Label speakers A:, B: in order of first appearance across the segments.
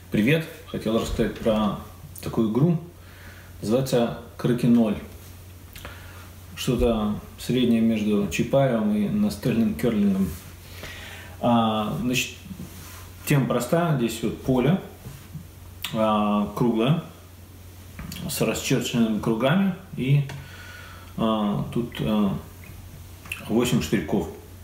A: Привет! Хотел рассказать про такую игру. Называется Крики 0. Что-то среднее между чипаем и настольным керлингом. Значит, тема простая. Здесь вот поле круглое с расчерченными кругами. И тут 8 штырьков.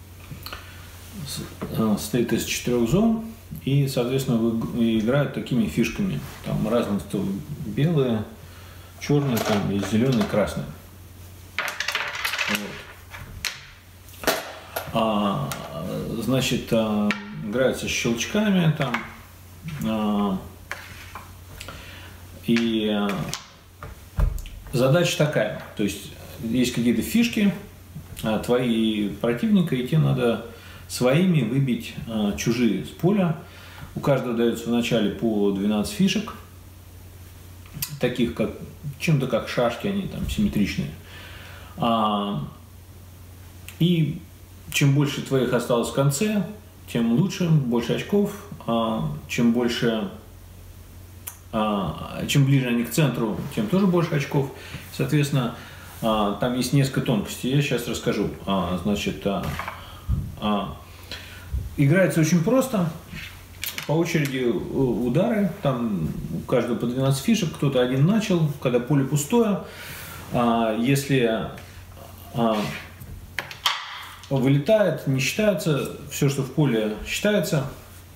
A: Состоит из 4 зон. И, соответственно, играют такими фишками. Там разные белые, черные, там есть зеленые, красные. Вот. Значит, играются щелчками там. И задача такая. То есть есть какие-то фишки твои противника, и тебе надо своими выбить чужие с поля. У каждого дается в начале по 12 фишек, таких как чем-то как шашки, они там симметричные. И чем больше твоих осталось в конце, тем лучше, больше очков. Чем ближе они к центру, тем тоже больше очков. Соответственно, там есть несколько тонкостей. Я сейчас расскажу. Значит, играется очень просто. По очереди удары. Там у каждого по 12 фишек. Кто-то один начал, когда поле пустое. Если вылетает, не считается. Все, что в поле, считается.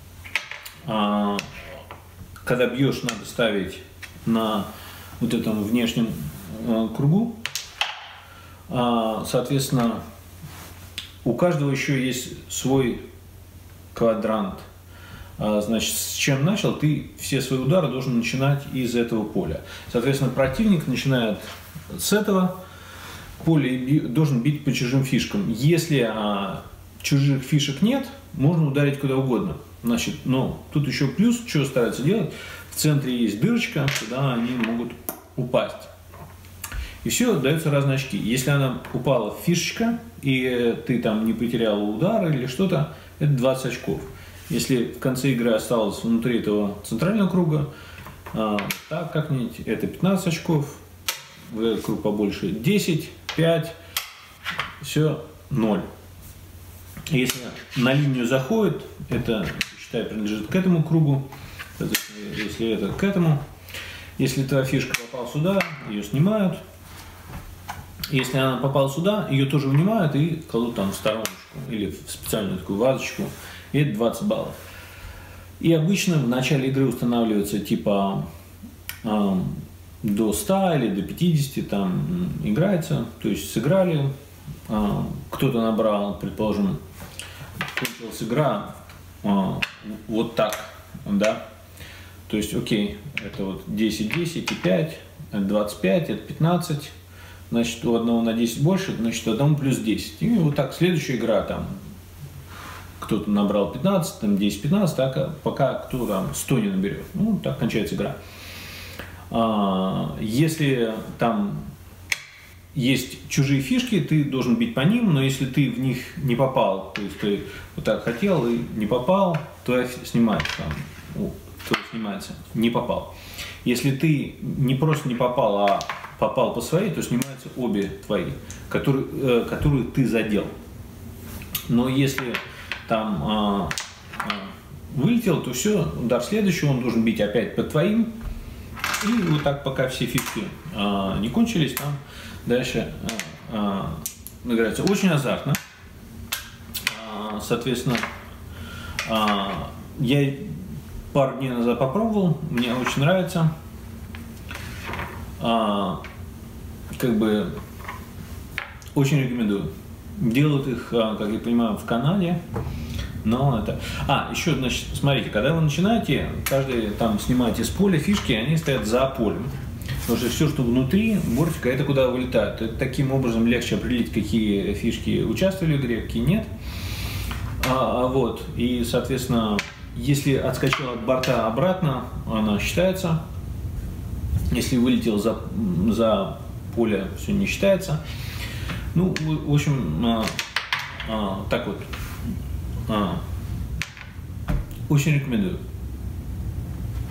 A: Когда бьешь, надо ставить на вот этом внешнем кругу. Соответственно, у каждого еще есть свой квадрант. Значит, с чем начал, ты все свои удары должен начинать из этого поля. Соответственно, противник начинает с этого поля и должен бить по чужим фишкам. Если чужих фишек нет, можно ударить куда угодно. Значит, но тут еще плюс, что стараются делать, в центре есть дырочка, куда они могут упасть. И все, даются разные очки. Если она упала в фишечка, и ты там не потерял удар или что-то, это 20 очков. Если в конце игры осталось внутри этого центрального круга, так как-нибудь, это 15 очков, в этот круг побольше 10, 5, все 0. Если на линию заходит, это, считай, принадлежит к этому кругу, если это к этому. Если твоя фишка попала сюда, ее снимают. Если она попала сюда, ее тоже вынимают и кладут там в стороночку или в специальную такую вазочку. И это 20 баллов. И обычно в начале игры устанавливается типа до 100 или до 50 там играется. То есть сыграли, кто-то набрал, предположим, кончилась игра вот так, да. То есть, окей, это вот 10, 10 и 5, это 25, это 15. Значит, у одного на 10 больше, значит, у одного плюс 10. И вот так, следующая игра, там, кто-то набрал 15, там 10-15, так, пока кто там 100 не наберет. Ну, так кончается игра. Если там есть чужие фишки, ты должен бить по ним, но если ты в них не попал, то есть ты вот так хотел и не попал, то снимается там, снимается, не попал. Если ты не просто не попал, а попал по своей, то снимаются обе твои, которые ты задел. Но если там вылетел, то все, удар следующий, он должен бить опять по твоим. И вот так, пока все фишки не кончились, там дальше играется очень азартно. Соответственно, я пару дней назад попробовал, мне очень нравится. Как бы очень рекомендую. Делают их, как я понимаю, в Канаде. Но это... еще, значит, смотрите, когда вы начинаете, каждый там снимаете с поля фишки, они стоят за полем. Потому что все, что внутри бортика, это куда вылетают. Это таким образом легче определить, какие фишки участвовали в игре, какие нет. Вот. И, соответственно, если отскочил от борта обратно, она считается. Если вылетел за поле, все не считается. Ну, в общем, так вот. Очень рекомендую.